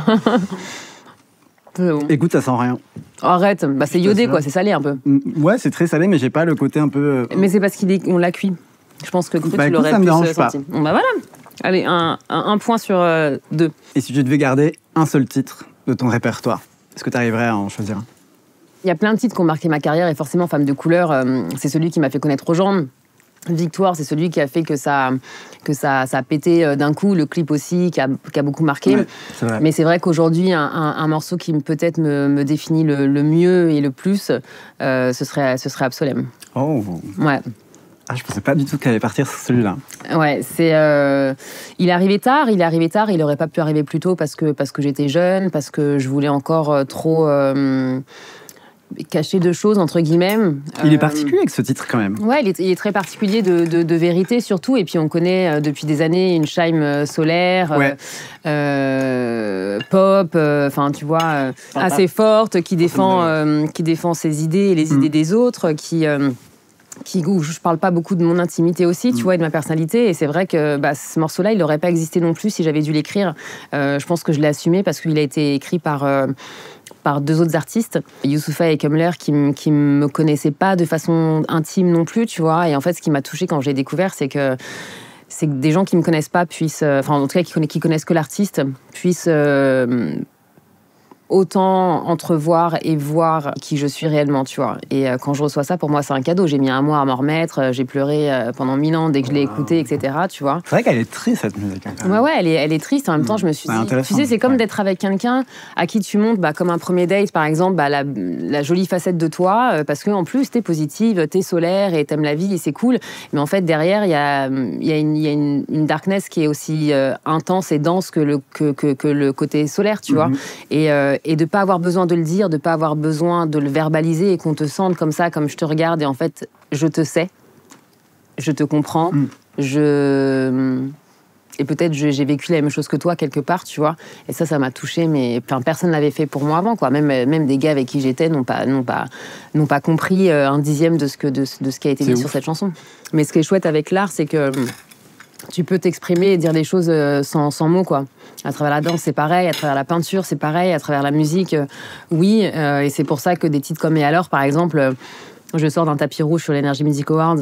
Bon. Écoute, ça sent rien. Arrête, bah, c'est iodé quoi, c'est salé un peu. Ouais, c'est très salé, mais j'ai pas le côté un peu. Mais c'est parce qu'on l'a cuit. Je pense que cru, bah, tu écoute, l'aurais ça plus me dérange senti. pas. Bon bah voilà. Allez, un, un, un point sur euh, deux. Et si tu devais garder un seul titre de ton répertoire, est-ce que tu arriverais à en choisir un? Il y a plein de titres qui ont marqué ma carrière et forcément Femme de couleur, euh, c'est celui qui m'a fait connaître aux gens. Victoire, c'est celui qui a fait que ça, que ça, ça a pété d'un coup. Le clip aussi, qui a, qui a beaucoup marqué. Ouais, c'est vrai. Mais c'est vrai qu'aujourd'hui, un, un, un morceau qui peut-être me, me définit le, le mieux et le plus, euh, ce serait, ce serait Absolème. Oh. Ouais. Ah, je pensais pas du tout qu'elle allait partir sur celui-là. Ouais, c'est. Euh, il est arrivé tard. Il est arrivé tard. Il aurait pas pu arriver plus tôt parce que parce que j'étais jeune, parce que je voulais encore euh, trop. Euh, cacher deux choses, entre guillemets. Il est particulier avec ce titre, quand même. Ouais, il est, il est très particulier de, de, de vérité, surtout. Et puis, on connaît euh, depuis des années une Shaim euh, solaire, ouais. euh, pop, enfin, euh, tu vois, euh, assez forte, qui défend, euh, qui défend ses idées et les mmh. idées des autres, qui... Euh, Qui, où je parle pas beaucoup de mon intimité aussi, tu mmh. vois, et de ma personnalité. Et c'est vrai que bah, ce morceau-là, il n'aurait pas existé non plus si j'avais dû l'écrire. Euh, je pense que je l'ai assumé parce qu'il a été écrit par... Euh, par deux autres artistes, Youssoupha et Kemmler, qui ne qui me connaissaient pas de façon intime non plus, tu vois. Et en fait, ce qui m'a touchée quand je l'ai découvert, c'est que, c'est que des gens qui ne me connaissent pas puissent... Enfin, en tout cas, qui, connaissent, qui connaissent que l'artiste, puissent... Euh, autant entrevoir et voir qui je suis réellement, tu vois. Et euh, quand je reçois ça, pour moi, c'est un cadeau. J'ai mis un mois à m'en remettre, euh, j'ai pleuré euh, pendant mille ans dès que je l'ai écouté, et cetera, tu vois. C'est vrai qu'elle est triste, cette musique. Hein, ouais, ouais, elle est, elle est triste. En même temps, je me suis dit... Tu sais, c'est comme ouais. d'être avec quelqu'un à qui tu montres, bah, comme un premier date, par exemple, bah, la, la jolie facette de toi, euh, parce qu'en plus, t'es positive, t'es solaire et t'aimes la vie et c'est cool. Mais en fait, derrière, il y a, y a, une, y a une, une darkness qui est aussi euh, intense et dense que le, que, que, que le côté solaire, tu mm-hmm. vois. Et, euh, et de ne pas avoir besoin de le dire, de ne pas avoir besoin de le verbaliser et qu'on te sente comme ça, comme je te regarde et en fait, je te sais, je te comprends, mm. je... Et peut-être je, j'ai vécu la même chose que toi quelque part, tu vois. Et ça, ça m'a touchée, mais enfin, personne ne l'avait fait pour moi avant, quoi. Même, même des gars avec qui j'étais n'ont pas, n'ont pas, n'ont pas compris un dixième de ce, que, de, de ce qui a été dit sur cette chanson. Mais ce qui est chouette avec l'art, c'est que tu peux t'exprimer et dire des choses sans, sans mots, quoi. À travers la danse, c'est pareil. À travers la peinture, c'est pareil. À travers la musique, euh, oui. Euh, et c'est pour ça que des titres comme « Et alors », par exemple, euh, je sors d'un tapis rouge sur l'Energy Music Awards.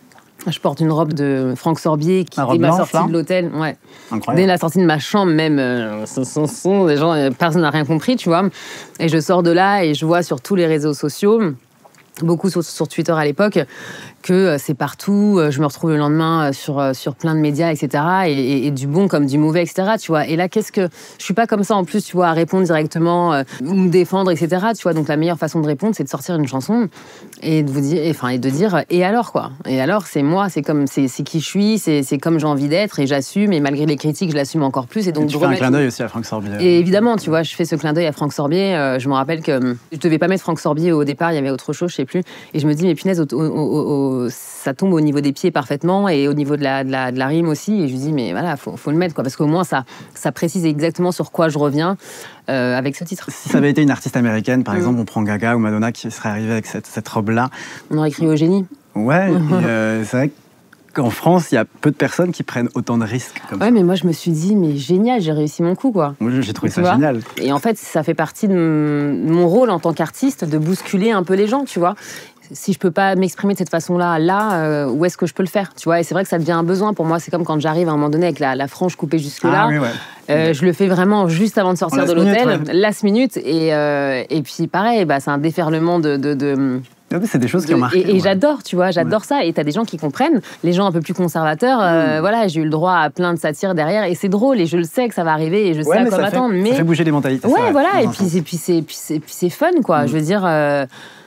Je porte une robe de Franck Sorbier qui, dès ma sortie de l'hôtel, ouais, dès la sortie de ma chambre même, euh, son, son, son, les gens, personne n'a rien compris, tu vois. Et je sors de là et je vois sur tous les réseaux sociaux, beaucoup sur, sur Twitter à l'époque, que c'est partout, je me retrouve le lendemain sur, sur plein de médias, et cetera. Et, et, et du bon comme du mauvais, et cetera. Tu vois. Et là, qu'est-ce que... Je suis pas comme ça, en plus, tu vois, à répondre directement, euh, ou me défendre, et cetera. Tu vois. Donc la meilleure façon de répondre, c'est de sortir une chanson et de, vous dire, et, enfin, et de dire « Et alors, quoi ?» Et alors, c'est moi, c'est, comme, c'est, c'est qui je suis, c'est, c'est comme j'ai envie d'être, et j'assume, et malgré les critiques, je l'assume encore plus. Et donc, et tu fais un clin d'œil aussi à Franck Sorbier. Et évidemment, tu vois, je fais ce clin d'œil à Franck Sorbier. Euh, je me rappelle que je devais pas mettre Franck Sorbier au départ, il y avait autre chose, je sais plus. Et je me dis « Mais punaise, au, au, au, au, ça tombe au niveau des pieds parfaitement et au niveau de la, de la, de la rime aussi. » Et je dis, mais voilà, faut, faut le mettre, quoi, parce qu'au moins, ça, ça précise exactement sur quoi je reviens euh, avec ce titre. Si ça avait été une artiste américaine, par mmh. exemple, on prend Gaga ou Madonna qui serait arrivée avec cette, cette robe-là. On aurait crié au génie. Ouais, et, euh, c'est vrai qu'en France, il y a peu de personnes qui prennent autant de risques. Comme ouais, ça. Mais moi, je me suis dit, mais génial, j'ai réussi mon coup, quoi. Moi, j'ai trouvé tu ça vois génial. Et en fait, ça fait partie de mon rôle en tant qu'artiste de bousculer un peu les gens, tu vois. Si je peux pas m'exprimer de cette façon-là, là, euh, où est-ce que je peux le faire, tu vois. Et c'est vrai que ça devient un besoin pour moi. C'est comme quand j'arrive à un moment donné avec la, la frange coupée jusque-là. Ah, oui, ouais. euh, ouais. Je le fais vraiment juste avant de sortir de l'hôtel, minute, ouais. last minute. Et, euh, et puis pareil, bah, c'est un déferlement de... de, de c'est des choses de, qui ont marqué. Et, et ouais. j'adore, tu vois, j'adore ouais. ça. Et t'as des gens qui comprennent. Les gens un peu plus conservateurs, euh, mmh. voilà, j'ai eu le droit à plein de satires derrière. Et c'est drôle. Et je le sais que ça va arriver. Et je ouais, sais à quoi m'attendre. Mais ça fait bouger les mentalités. Ouais, ça, voilà. Et puis, et puis c'est, puis c'est, puis c'est fun, quoi. Mmh. Je veux dire. Euh,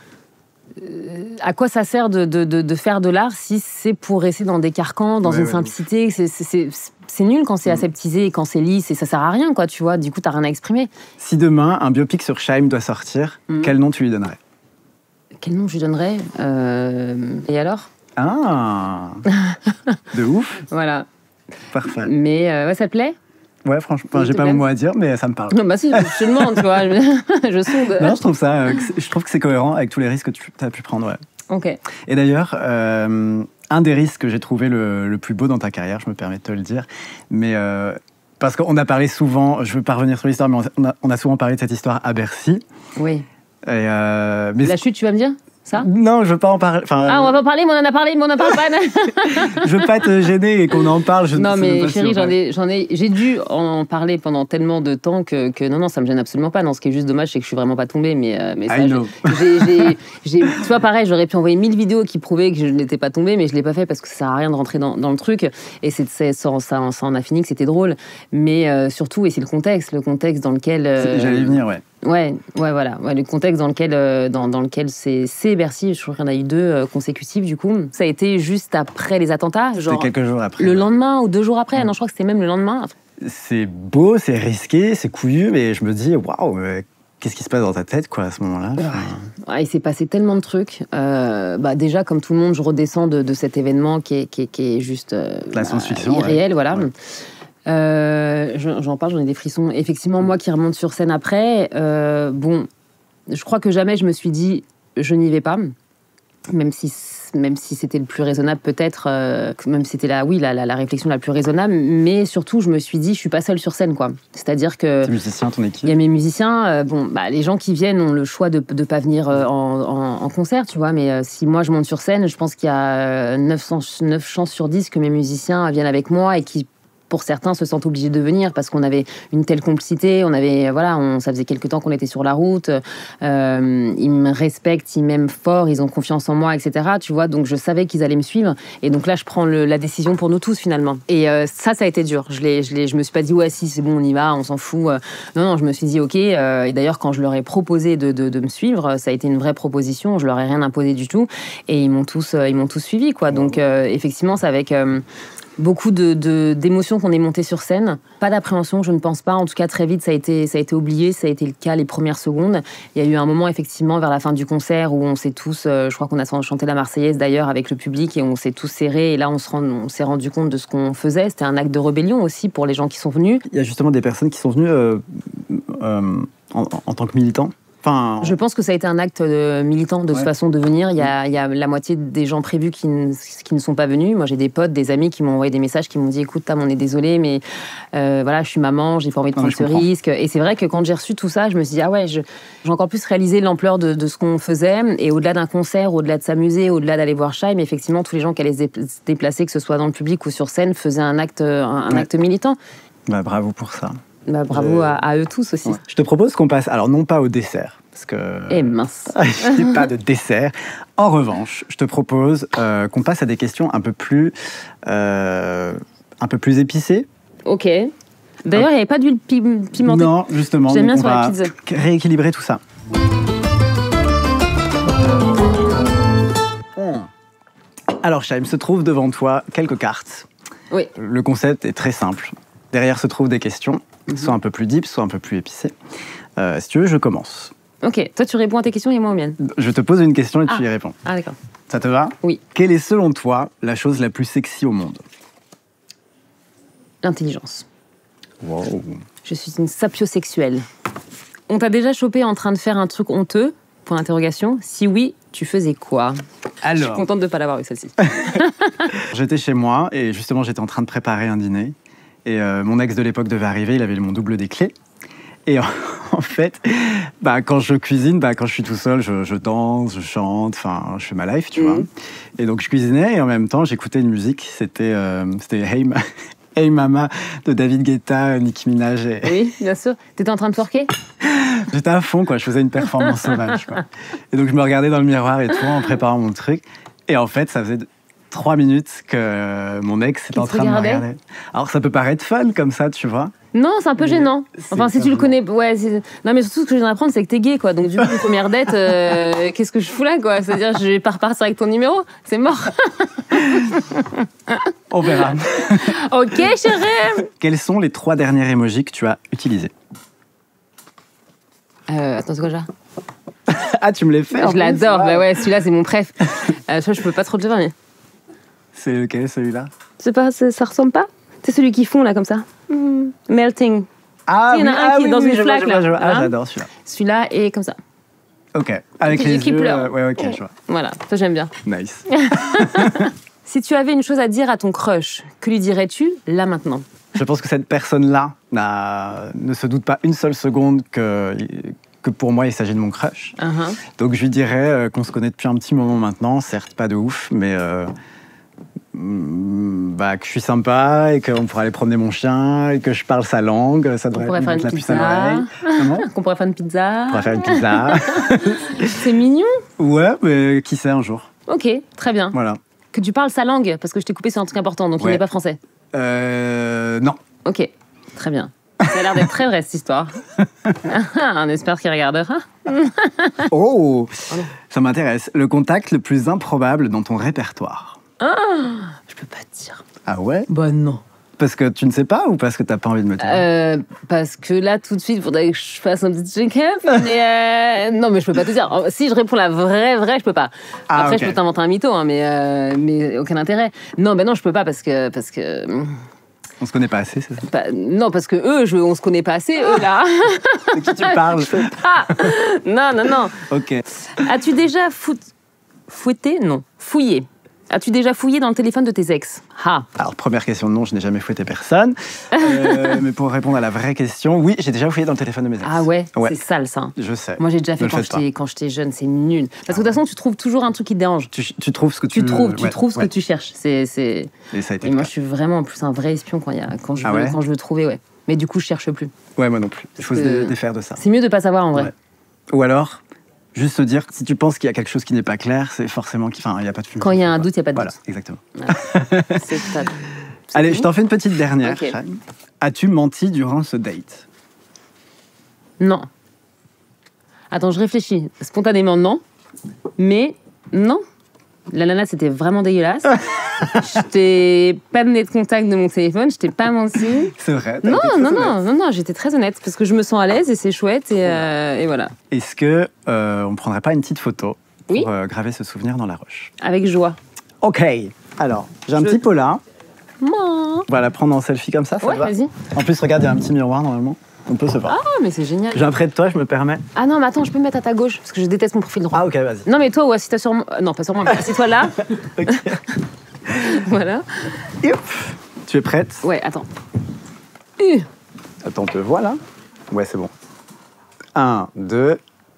à quoi ça sert de, de, de, de faire de l'art si c'est pour rester dans des carcans, dans ouais, une ouais, simplicité c'est, c'est, c'est, c'est nul quand c'est mmh. aseptisé, quand c'est lisse, et ça sert à rien, quoi, tu vois. Du coup, t'as rien à exprimer. Si demain, un biopic sur Shaim doit sortir, mmh. quel nom tu lui donnerais? Quel nom je lui donnerais euh... Et alors? Ah de ouf. Voilà. Parfait. Mais euh, ouais, ça te plaît? Ouais, franchement, enfin, j'ai pas mon mot à dire, mais ça me parle. Non, bah si, je te demande, tu vois, je, je sonde. Non, je trouve ça, euh, je trouve que c'est cohérent avec tous les risques que tu as pu prendre, ouais. Ok. Et d'ailleurs, euh, un des risques que j'ai trouvé le, le plus beau dans ta carrière, je me permets de te le dire, mais euh, parce qu'on a parlé souvent, je veux pas revenir sur l'histoire, mais on a, on a souvent parlé de cette histoire à Bercy. Oui. Et euh, mais la chute, tu vas me dire? Ça? Non, je veux pas en parler. Enfin, ah, on va pas en parler, mais on en a parlé, mais on en parle pas. Je veux pas te gêner et qu'on en parle. Je non, ne mais pas chérie, si j'en ai, j'en ai, j'ai dû en parler pendant tellement de temps que, que non, non, ça me gêne absolument pas. Non, ce qui est juste dommage, c'est que je suis vraiment pas tombée. Mais, euh, mais ça, I know. J'ai, j'ai, j'ai, tu vois, pareil, j'aurais pu envoyer mille vidéos qui prouvaient que je n'étais pas tombée, mais je l'ai pas fait parce que ça sert à rien de rentrer dans, dans le truc. Et c'est, c'est, ça, ça, ça en a fini que c'était drôle. Mais euh, surtout, et c'est le contexte, le contexte dans lequel. Euh, J'allais y venir, ouais. Ouais, ouais, voilà. Ouais, le contexte dans lequel, euh, dans, dans lequel c'est, c'est Bercy, je crois qu'il y en a eu deux euh, consécutives du coup. Ça a été juste après les attentats, genre. C'était quelques jours après. Le ouais. lendemain ou deux jours après. Mmh. Non, je crois que c'était même le lendemain. C'est beau, c'est risqué, c'est couillu, mais je me dis, waouh, qu'est-ce qui se passe dans ta tête, quoi, à ce moment-là? Ouais. Ouais, il s'est passé tellement de trucs. Euh, bah, déjà, comme tout le monde, je redescends de, de cet événement qui est, qui est, qui est juste euh, la science-fiction, bah, irréel, ouais. voilà. Ouais. Euh, j'en parle, j'en ai des frissons. Effectivement, moi qui remonte sur scène après, euh, bon, je crois que jamais je me suis dit je n'y vais pas, même si même si c'était le plus raisonnable peut-être, euh, même si c'était la oui la, la, la réflexion la plus raisonnable, mais surtout je me suis dit je suis pas seule sur scène quoi. C'est-à-dire que tes musiciens, ton équipe. Il y a mes musiciens, euh, bon bah les gens qui viennent ont le choix de de pas venir euh, en, en, en concert, tu vois, mais euh, si moi je monte sur scène, je pense qu'il y a neuf cents, neuf chances sur dix que mes musiciens viennent avec moi et qui pour certains, se sentent obligés de venir parce qu'on avait une telle complicité, on avait, voilà, on, ça faisait quelques temps qu'on était sur la route, euh, ils me respectent, ils m'aiment fort, ils ont confiance en moi, et cetera. Tu vois, donc je savais qu'ils allaient me suivre. Et donc là, je prends le, la décision pour nous tous, finalement. Et euh, ça, ça a été dur. Je, l'ai, je, l'ai, je me suis pas dit, ouais, si, c'est bon, on y va, on s'en fout. Non, non, je me suis dit, ok. Euh, et d'ailleurs, quand je leur ai proposé de, de, de me suivre, ça a été une vraie proposition. Je leur ai rien imposé du tout. Et ils m'ont tous, ils m'ont tous suivi, quoi. Donc, euh, effectivement, c'est avec... Euh, beaucoup de, de, d'émotions qu'on est monté sur scène. Pas d'appréhension, je ne pense pas. En tout cas, très vite, ça a été, ça a été oublié. Ça a été le cas les premières secondes. Il y a eu un moment, effectivement, vers la fin du concert où on s'est tous... Euh, je crois qu'on a chanté la Marseillaise, d'ailleurs, avec le public, et on s'est tous serrés. Et là, on, se rend, on s'est rendu compte de ce qu'on faisait. C'était un acte de rébellion aussi pour les gens qui sont venus. Il y a justement des personnes qui sont venues euh, euh, en, en tant que militants. Enfin... Je pense que ça a été un acte de militant de ouais. toute façon de venir. Il y, a, il y a la moitié des gens prévus qui ne, qui ne sont pas venus. Moi, j'ai des potes, des amis qui m'ont envoyé des messages, qui m'ont dit « Écoute, Tam, on est désolé, mais euh, voilà, je suis maman, j'ai pas envie de prendre non, ce risque. » Et c'est vrai que quand j'ai reçu tout ça, je me suis dit « Ah ouais, je, j'ai encore plus réalisé l'ampleur de, de ce qu'on faisait. » Et au-delà d'un concert, au-delà de s'amuser, au-delà d'aller voir Chaim, effectivement, tous les gens qui allaient se déplacer, que ce soit dans le public ou sur scène, faisaient un acte, un, un ouais. acte militant. Bah, bravo pour ça. Bah, bravo je... à, à eux tous aussi. Ouais. Je te propose qu'on passe, alors non pas au dessert, parce que... Eh mince. Il n'y a pas de dessert. En revanche, je te propose euh, qu'on passe à des questions un peu plus, euh, un peu plus épicées. Ok. D'ailleurs, il n'y avait pas d'huile pi- pimentée. Non, justement. J'aime bien on sur va la pizza. Rééquilibrer tout ça. Alors, Chaim, se trouve devant toi quelques cartes. Oui. Le concept est très simple. Derrière se trouvent des questions, mm-hmm. soit un peu plus deep, soit un peu plus épicées. Euh, si tu veux, je commence. Ok, toi tu réponds à tes questions et moi aux miennes. Je te pose une question et ah. tu y réponds. Ah d'accord. Ça te va? Oui. Quelle est selon toi la chose la plus sexy au monde? L'intelligence. Wow. Je suis une sapiosexuelle. On t'a déjà chopé en train de faire un truc honteux? Point d'interrogation. Si oui, tu faisais quoi? Alors. Je suis contente de ne pas l'avoir eu celle-ci. J'étais chez moi et justement j'étais en train de préparer un dîner. Et euh, mon ex de l'époque devait arriver, il avait mon double des clés. Et en, en fait, bah, quand je cuisine, bah, quand je suis tout seul, je, je danse, je chante, enfin, je fais ma life, tu mmh. vois. Et donc je cuisinais et en même temps, j'écoutais une musique. C'était, euh, c'était Hey, Ma- hey Mama de David Guetta, Nicki Minaj. Et... Oui, bien sûr. T'étais en train de twerker? J'étais à fond, quoi. Je faisais une performance sauvage, quoi. Et donc je me regardais dans le miroir et tout en préparant mon truc. Et en fait, ça faisait trois minutes que mon ex était en train de me regarder. Alors ça peut paraître fun comme ça, tu vois. Non, c'est un peu mais gênant. Enfin, si tu le connais, ouais. C'est... Non, mais surtout ce que je viens d'apprendre, c'est que t'es gay, quoi. Donc du coup, première date, euh, qu'est-ce que je fous là, quoi? C'est-à-dire, je vais pas repartir avec ton numéro, c'est mort. On verra. Ok, chérie. Quels sont les trois derniers emojis que tu as utilisés? euh, Attends, c'est quoi déjà? Ah, tu me l'as fait? Je l'adore. Bah ouais, celui-là, c'est mon préf. Euh, je peux pas trop te le dire, mais. C'est lequel, celui-là? C'est pas, c'est, ça ressemble pas? C'est celui qui fond, là, comme ça. Mm. Melting. Ah, il y en a oui, un ah, qui oui, est dans oui, une flaque, vois, là. Ah, j'adore celui-là. Celui-là est comme ça. Ok. Avec qui, les qui yeux... pleure. Euh, ouais, ok, oh. je vois. Voilà, ça, j'aime bien. Nice. Si tu avais une chose à dire à ton crush, que lui dirais-tu, là, maintenant? Je pense que cette personne-là n'a... ne se doute pas une seule seconde que... que pour moi, il s'agit de mon crush. Uh-huh. Donc je lui dirais euh, qu'on se connaît depuis un petit moment maintenant, certes pas de ouf, mais euh, bah, que je suis sympa et qu'on pourra aller promener mon chien et que je parle sa langue. Ça devrait On pourrait lui faire mettre une la puce à l'oreille. pizza. Comment ? Qu'on pourrait faire une pizza. On pourrait faire une pizza. C'est mignon. Ouais, mais qui sait un jour. Ok, très bien. Voilà. Que tu parles sa langue, parce que je t'ai coupé sur un truc important, donc Ouais. il n'est pas français. Euh, non. Ok, très bien. Ça a l'air d'être très vrai, cette histoire. On espère qu'il regardera. Oh, Oh non. ça m'intéresse. Le contact le plus improbable dans ton répertoire. Je peux pas te dire. Ah ouais ? Bah non. Parce que tu ne sais pas ou parce que t'as pas envie de me dire ? Euh, parce que là, tout de suite, il faudrait que je fasse un petit check-up. Mais euh, non, mais je peux pas te dire. Si je réponds la vraie, vraie, je peux pas. Ah, Après, ok. je peux t'inventer un mytho, hein, mais, euh, mais aucun intérêt. Non, ben non, je peux pas parce que... Parce que On se connaît pas assez, c'est ça ? pas- non, parce que eux, je, on se connaît pas assez, eux, là. De qui tu parles ? Ah non, non, non. Ok. As-tu déjà fou... fouetté? Non. Fouillé. As-tu déjà fouillé dans le téléphone de tes ex? Ah. Alors, première question, non, je n'ai jamais fouetté personne. Euh, mais pour répondre à la vraie question, oui, j'ai déjà fouillé dans le téléphone de mes ex. Ah ouais, Ouais. c'est sale, ça. Je sais. Moi, j'ai déjà Ne fait le quand faites pas. j'étais, quand j'étais jeune, c'est nul. Parce que de toute façon, tu trouves toujours un truc qui te dérange. Tu, tu trouves ce que tu... Tu trouves, tu ouais, trouves ce ouais. que tu cherches. C'est, c'est... Et ça a été Et le moi, cas. je suis vraiment en plus un vrai espion quand, il y a, quand, je, Ah veux, ouais quand je veux trouver, ouais. Mais du coup, je cherche plus. Ouais, moi non plus. Il faut Parce se que- dé- défaire de ça. C'est mieux de pas savoir en vrai. Ouais. Ou alors, juste se dire, si tu penses qu'il y a quelque chose qui n'est pas clair, c'est forcément qu'il enfin, il n'y a pas de fumée. Quand il y a un doute, il n'y a pas de Voilà, doute. exactement. C'est ça. C'est Allez, tout. je t'en fais une petite dernière. Ok. Chaim. As-tu menti durant ce date ? Non. Attends, je réfléchis. Spontanément, non. Mais non. La nana, c'était vraiment dégueulasse. Je t'ai pas donné de contact de mon téléphone, je t'ai pas menti. C'est vrai. t'as Non, été très non, honnête. non, non, non, j'étais très honnête parce que je me sens à l'aise et c'est chouette et, euh, et voilà. Est-ce que euh, on prendrait pas une petite photo pour Oui. euh, graver ce souvenir dans la roche ? Avec joie. Ok. Alors, j'ai un Je- petit pot là. Moi. On va la prendre en selfie comme ça, ça Ouais, te va ? vas-y. En plus, regarde, il y a un petit miroir normalement. On peut se voir. Ah, mais c'est génial. J'ai un près de toi, je me permets. Ah non, mais attends, je peux me mettre à ta gauche parce que je déteste mon profil droit. Ah ok, vas-y. Non, mais toi, ou assis-toi sur moi. euh, Non, pas sur moi, mais assis-toi là. Ok. Voilà. Youp. Tu es prête ? Ouais, attends. Uh. Attends, on te voit là ? Ouais, c'est bon. Un, deux.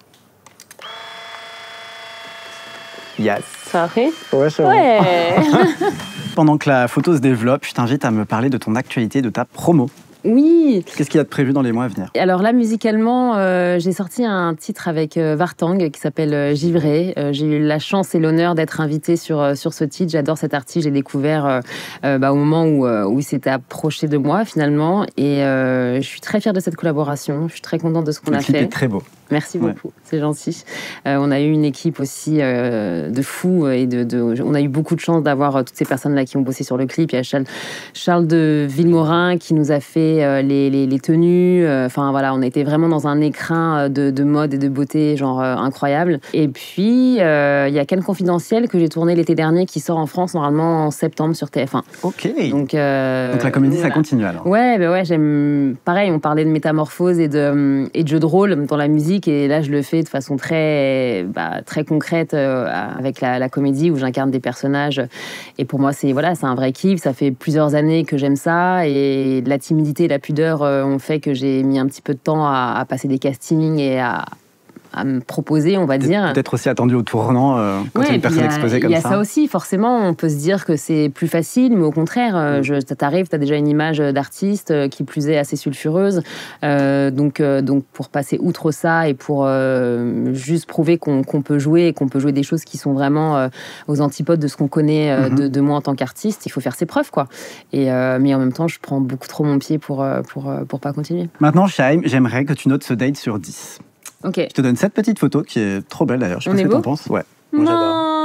Yes. Ça arrive? Ouais, c'est bon. Ouais. Pendant que la photo se développe, je t'invite à me parler de ton actualité, de ta promo. Oui. Qu'est-ce qu'il y a de prévu dans les mois à venir ? Alors là, musicalement, euh, j'ai sorti un titre avec euh, Vartang qui s'appelle euh, Givré. Euh, j'ai eu la chance et l'honneur d'être invitée sur, euh, sur ce titre. J'adore cet artiste. J'ai découvert euh, euh, bah, au moment où, euh, où il s'était approché de moi, finalement. Et euh, je suis très fière de cette collaboration. Je suis très contente de ce qu'on Le a clip fait. est très beau. Merci Ouais. beaucoup, c'est gentil. Euh, on a eu une équipe aussi euh, de fous et de, de, on a eu beaucoup de chance d'avoir euh, toutes ces personnes-là qui ont bossé sur le clip. Il y a Charles, Charles de Villemorin qui nous a fait euh, les, les, les tenues. Enfin voilà, on était vraiment dans un écrin de, de mode et de beauté genre euh, incroyable. Et puis euh, il y a Cannes Confidentiel que j'ai tourné l'été dernier qui sort en France normalement en septembre sur T F un. Ok. Donc, euh, Donc la comédie, voilà. ça continue alors. Ouais, bah ouais, j'aime. Pareil, on parlait de métamorphose et de, et de jeux de rôle dans la musique, et là je le fais de façon très, bah, très concrète euh, avec la, la comédie où j'incarne des personnages. Et pour moi, c'est voilà, c'est un vrai kiff. Ça fait plusieurs années que j'aime ça, et la timidité et la pudeur euh, ont fait que j'ai mis un petit peu de temps à, à passer des castings et à, à me proposer, on va dire. Peut-être aussi attendu au tournant euh, quand Ouais, il y a une et puis personne il y a- exposée comme Il y a ça. ça aussi, forcément, on peut se dire que c'est plus facile, mais au contraire, euh, Mm. je, ça t'arrive, t'as déjà une image d'artiste euh, qui plus est assez sulfureuse. Euh, donc, euh, donc, pour passer outre ça et pour euh, juste prouver qu'on qu'on peut jouer et qu'on peut jouer des choses qui sont vraiment euh, aux antipodes de ce qu'on connaît euh, Mhm. de, de moi en tant qu'artiste, il faut faire ses preuves, quoi. Et, euh, mais en même temps, je prends beaucoup trop mon pied pour, euh, pour, euh, pour pas continuer. Maintenant, Chaim, j'aimerais que tu notes ce date sur dix. Ok. Je te donne cette petite photo qui est trop belle d'ailleurs. Je sais On pas est ce que beau t'en penses. Ouais. Moi, j'adore.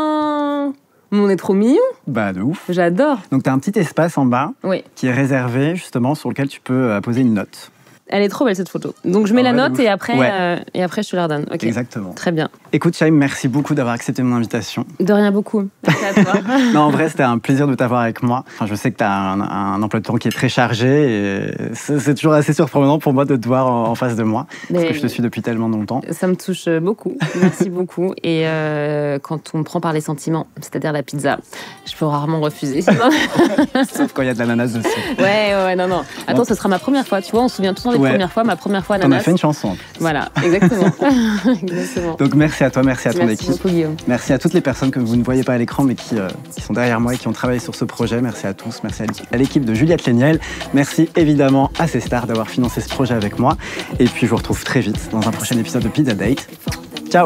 Non, mais on est trop mignons. Bah, de ouf. J'adore. Donc, tu as un petit espace en bas Oui. qui est réservé justement sur lequel tu peux euh, poser une note. Elle est trop belle cette photo. Donc je mets Ah la ouais, de note ouf. et après, Ouais. euh, et après je te la redonne. Ok. Exactement. Très bien. Écoute, Shaim, merci beaucoup d'avoir accepté mon invitation. De rien beaucoup. Merci à toi. Non, en vrai, c'était un plaisir de t'avoir avec moi. Enfin, je sais que tu as un, un emploi de temps qui est très chargé et c'est, c'est toujours assez surprenant pour moi de te voir en, en face de moi. Mais parce que je te suis depuis tellement longtemps. Ça me touche beaucoup. Merci beaucoup. Et euh, quand on me prend par les sentiments, c'est-à-dire la pizza, je peux rarement refuser. Sauf quand il y a de l'ananas dessus. Ouais, ouais, non, non. Attends, bon. Ce sera ma première fois. Tu vois, on se souvient toujours des ouais. premières fois. Ma première fois, ananas. On a fait une chanson. Voilà, exactement. exactement. Donc merci à toi, merci à ton merci équipe. Beaucoup, Guillaume. Merci à toutes les personnes que vous ne voyez pas à l'écran, mais qui, euh, qui sont derrière moi et qui ont travaillé sur ce projet. Merci à tous. Merci à l'équipe de Juliette Léniel. Merci évidemment à C-Star d'avoir financé ce projet avec moi. Et puis je vous retrouve très vite dans un prochain épisode de Pizza Date. Ciao.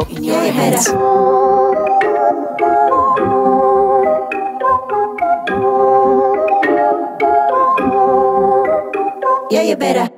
Yeah, you better.